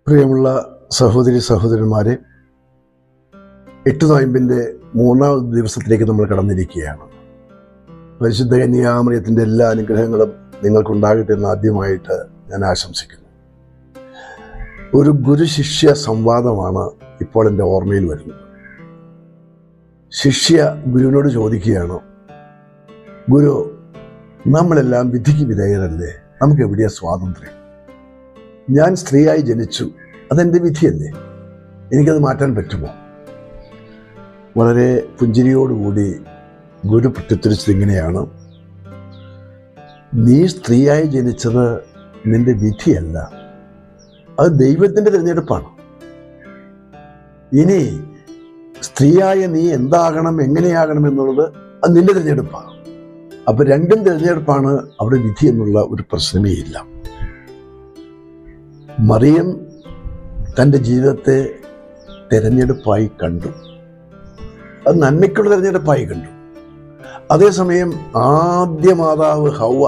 പ്രിയമുള്ള സഹോദരി സഹോദരന്മാരെ, 8 നോയമ്പിൻ്റെ 3ാമത്തെ ദിവസത്തിലേക്ക് നമ്മൾ കടന്നിരിക്കുകയാണ്. പരിശുദ്ധ കന്യാമറിയത്തിൻ്റെ എല്ലാ അനുഗ്രഹങ്ങളും നിങ്ങൾക്കുണ്ടാകട്ടെ എന്ന് ആദ്യമായിട്ട് ഞാൻ ആശംസിക്കുന്നു. ഒരു ഗുരു ശിഷ്യ സംവാദമാണ് ഇപ്പോൾ എൻ്റെ ഓർമ്മയിൽ വരുന്നത്. ശിഷ്യ ഗുരുവിനോട് ചോദിക്കുകയാണ്, ഗുരു, നമ്മളെല്ലാം വിധിക്ക് വിധേയരല്ലേ? നമുക്ക് എവിടെയാ സ്വാതന്ത്ര്യം? ഞാൻ സ്ത്രീയായി ജനിച്ചു, അതെൻ്റെ വിധിയല്ലേ? എനിക്കത് മാറ്റാൻ പറ്റുമോ? വളരെ പുഞ്ചിരിയോടുകൂടി ഗുരു പ്രത്യുത്തരിച്ചത് ഇങ്ങനെയാണ്: നീ സ്ത്രീയായി ജനിച്ചത് നിന്റെ വിധിയല്ല, അത് ദൈവത്തിൻ്റെ തിരഞ്ഞെടുപ്പാണ്. ഇനി സ്ത്രീയായ നീ എന്താകണം, എങ്ങനെയാകണം എന്നുള്ളത് അത് നിന്റെ തിരഞ്ഞെടുപ്പാണ്. അപ്പൊ രണ്ടും തിരഞ്ഞെടുപ്പാണ്, അവിടെ വിധി എന്നുള്ള ഒരു പ്രശ്നമേ ഇല്ല. മറിയം തൻ്റെ ജീവിതത്തെ തിരഞ്ഞെടുപ്പായി കണ്ടു, അത് നന്മയ്ക്കുള്ള തിരഞ്ഞെടുപ്പായി കണ്ടു. അതേസമയം ആദ്യ മാതാവ് ഹൗവ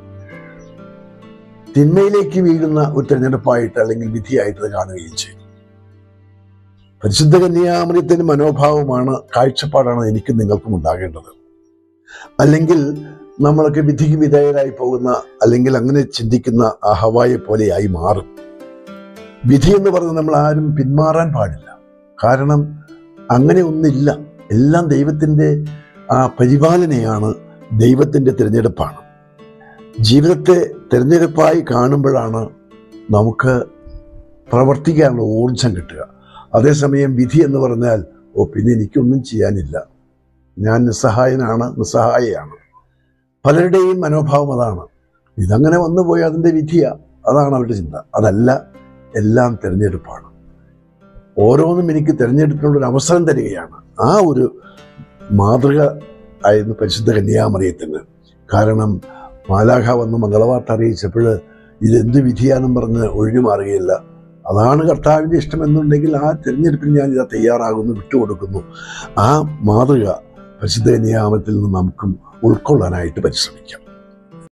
തിന്മയിലേക്ക് വീഴുന്ന ഒരു തിരഞ്ഞെടുപ്പായിട്ട് അല്ലെങ്കിൽ വിധിയായിട്ട് കാണുകയും ചെയ്തു. പരിശുദ്ധ കന്യാമറിയത്തിന്റെ മനോഭാവമാണ്, കാഴ്ചപ്പാടാണ് എനിക്കും നിങ്ങൾക്കും ഉണ്ടാകേണ്ടത്. അല്ലെങ്കിൽ നമ്മളൊക്കെ വിധിക്ക് വിധേയരായി പോകുന്ന, അല്ലെങ്കിൽ അങ്ങനെ ചിന്തിക്കുന്ന ആ ഹവായെ പോലെയായി മാറും. വിധി എന്ന് പറഞ്ഞ് നമ്മൾ ആരും പിന്മാറാൻ പാടില്ല. കാരണം അങ്ങനെ ഒന്നില്ല. എല്ലാം ദൈവത്തിൻ്റെ ആ പരിപാലനയാണ്, ദൈവത്തിൻ്റെ തിരഞ്ഞെടുപ്പാണ്. ജീവിതത്തെ തിരഞ്ഞെടുപ്പായി കാണുമ്പോഴാണ് നമുക്ക് പ്രവർത്തിക്കാനുള്ള ഊർജം കിട്ടുക. അതേസമയം വിധി എന്ന് പറഞ്ഞാൽ, പിന്നെ എനിക്കൊന്നും ചെയ്യാനില്ല, ഞാൻ നിസ്സഹായനാണ്, നിസ്സഹായയാണ്. പലരുടെയും മനോഭാവം അതാണ്. ഇതങ്ങനെ വന്നുപോയി അതിൻ്റെ വിധിയാ, അതാണ് അവരുടെ ചിന്ത. അതല്ല, എല്ലാം തിരഞ്ഞെടുപ്പാണ്. ഓരോന്നും എനിക്ക് തിരഞ്ഞെടുപ്പിനുള്ളൊരു അവസരം തരികയാണ്. ആ ഒരു മാതൃക ആയിരുന്നു പരിശുദ്ധ കന്യാമറിയത്തിന്. കാരണം മാലാഖ വന്ന് മംഗളവാർത്ത അറിയിച്ചപ്പോൾ ഇതെന്ത് വിധിയാണെന്നും പറഞ്ഞ് ഒഴിഞ്ഞു മാറുകയില്ല. അതാണ് കർത്താവിൻ്റെ ഇഷ്ടമെന്നുണ്ടെങ്കിൽ ആ തിരഞ്ഞെടുപ്പിൽ ഞാൻ ഇതാ തയ്യാറാകുന്നു, വിട്ടുകൊടുക്കുന്നു. ആ മാതൃക പരിശുദ്ധ കന്യാമറിയത്തിൽ നിന്ന് നമുക്കും ഉൾക്കൊള്ളാനായിട്ട് പരിശ്രമിക്കാം.